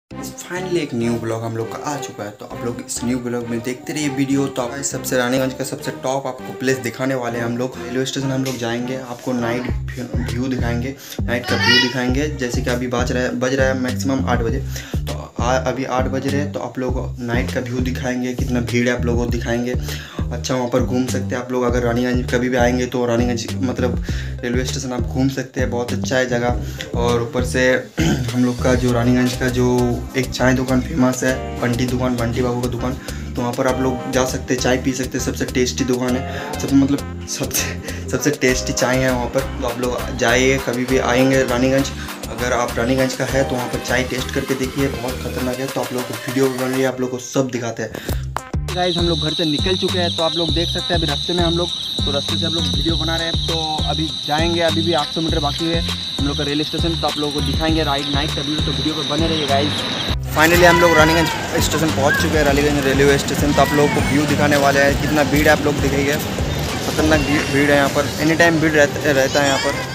Finally एक new blog हम लोग का आ चुका है, तो आप लोग इस न्यू ब्लॉग में देखते रहिए वीडियो। तो आप सबसे रानीगंज का सबसे टॉप आपको प्लेस दिखाने वाले हैं हम लोग। रेलवे स्टेशन हम लोग जाएंगे, आपको नाइट व्यू दिखाएंगे, नाइट का व्यू दिखाएंगे। जैसे कि अभी बज रहा है मैक्सिमम 8 बजे, तो अभी 8 बज रहे हैं, तो आप लोग नाइट का व्यू दिखाएंगे, कितना भीड़ है आप लोगों को दिखाएंगे। अच्छा वहाँ पर घूम सकते हैं आप लोग, अगर रानीगंज कभी भी आएंगे तो रानीगंज मतलब रेलवे स्टेशन आप घूम सकते हैं, बहुत अच्छा है जगह। और ऊपर से हम लोग का जो रानीगंज का जो एक चाय दुकान फेमस है, बंटी दुकान, बंटी बाबू का दुकान, तो वहाँ पर आप लोग जा सकते हैं, चाय पी सकते हैं। सबसे टेस्टी दुकान है, सबसे टेस्टी चाय है वहाँ पर। तो आप लोग जाइए, कभी भी आएंगे रानीगंज, अगर आप रानीगंज का है तो वहाँ पर चाय टेस्ट करके देखिए, बहुत खतरनाक है। तो आप लोग को वीडियो बन रही है, आप लोग को सब दिखाते हैं। गाइस हम लोग घर से निकल चुके हैं, तो आप लोग देख सकते हैं अभी रास्ते में हम लोग, तो रास्ते से हम लोग वीडियो बना रहे हैं। तो अभी जाएंगे, अभी भी 800 मीटर बाकी है हम लोग का रेलवे स्टेशन, तो आप लोगों को दिखाएंगे नाइट का व्यू, तो वीडियो पर बने रहिए गाइस। फाइनली हम लोग रानीगंज स्टेशन पहुंच चुके हैं, रानीगंज रेलवे स्टेशन। तो आप लोगों को व्यू दिखाने वाले हैं, कितना भीड़ है आप लोग दिखेंगे, खतरनाक भीड़ है यहाँ पर, एनी टाइम भीड़ रहता है यहाँ पर।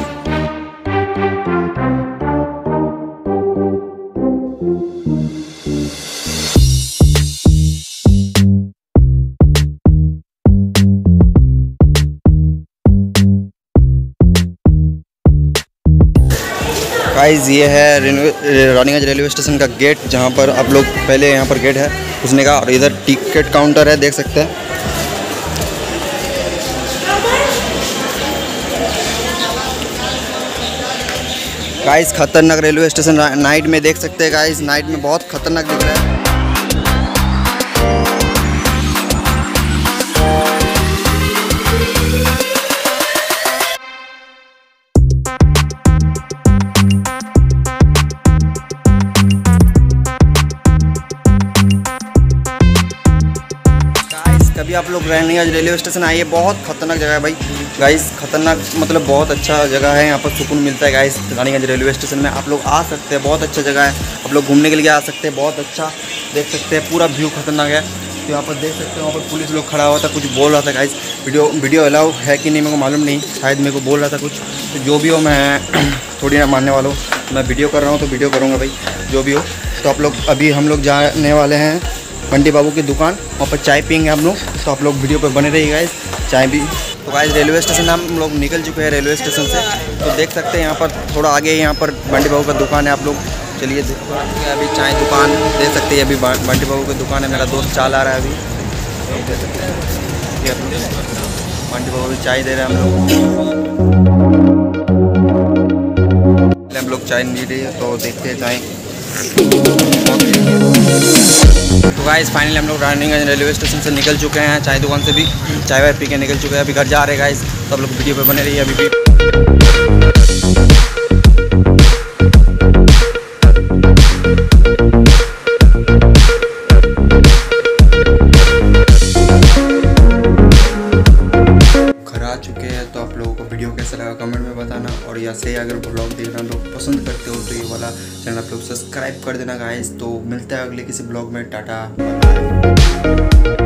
गाइस ये है रानीगंज रेलवे स्टेशन का गेट, जहाँ पर आप लोग पहले यहाँ पर गेट है घुसने का, और इधर टिकट काउंटर है, देख सकते हैं। गाइस खतरनाक रेलवे स्टेशन नाइट में देख सकते हैं गाइस, नाइट में बहुत खतरनाक दिख रहा है। कभी आप लोग रानीगंज रेलवे स्टेशन आइए, बहुत खतरनाक जगह है भाई। गाइस खतरनाक मतलब बहुत अच्छा जगह है, यहाँ पर सुकून मिलता है गाइस। रानीगंज रेलवे स्टेशन में आप लोग आ सकते हैं, बहुत अच्छा जगह है, आप लोग घूमने के लिए आ सकते हैं, बहुत अच्छा देख सकते हैं, पूरा व्यू खतरनाक है। तो यहाँ पर देख सकते हैं, वहाँ पर पुलिस लोग खड़ा हुआ था, कुछ बोल रहा था गाइस। वीडियो अलाउ है कि नहीं मेरे को मालूम नहीं, शायद मेरे को बोल रहा था कुछ। तो जो भी हो, मैं थोड़ी ना मानने वाला हूँ, मैं वीडियो कर रहा हूँ तो वीडियो करूँगा भाई, जो भी हो। तो आप लोग अभी हम लोग जाने वाले हैं बंटी बाबू की दुकान, वहाँ पर चाय पियेंगे हम लोग। तो आप लोग वीडियो पर बने रहिए गाइस, चाय भी। तो गाइस रेलवे स्टेशन हम लोग निकल चुके हैं रेलवे स्टेशन से, तो देख सकते हैं यहाँ पर थोड़ा आगे यहाँ पर बंटी बाबू का दुकान है। आप लोग चलिए अभी चाय दुकान देख सकते हैं, अभी बंटी बाबू की दुकान है, मेरा दोस्त चाल आ रहा है अभी, देख सकते हैं बंटी बाबू भी चाय दे रहे हैं हम लोग चाय नहीं रही है, तो देखते हैं चाय। तो गाइस फाइनली हम लोग रानीगंज रेलवे स्टेशन से निकल चुके हैं, चाय दुकान से भी चाय वाय पी के निकल चुके हैं, अभी घर जा रहे हैं गाइस। तो आप लोग वीडियो पे बने रहिए अभी भी। घर आ चुके हैं, तो आप लोगों को वीडियो कैसा लगा कमेंट में बताना, और या से अगर ब्लॉग देखना लोग पसंद करते हो तो ये वाला चैनल आप लोग सब्सक्राइब कर देना गाइस। तो मिलता है अगले किसी ब्लॉग में, टाटा बाय।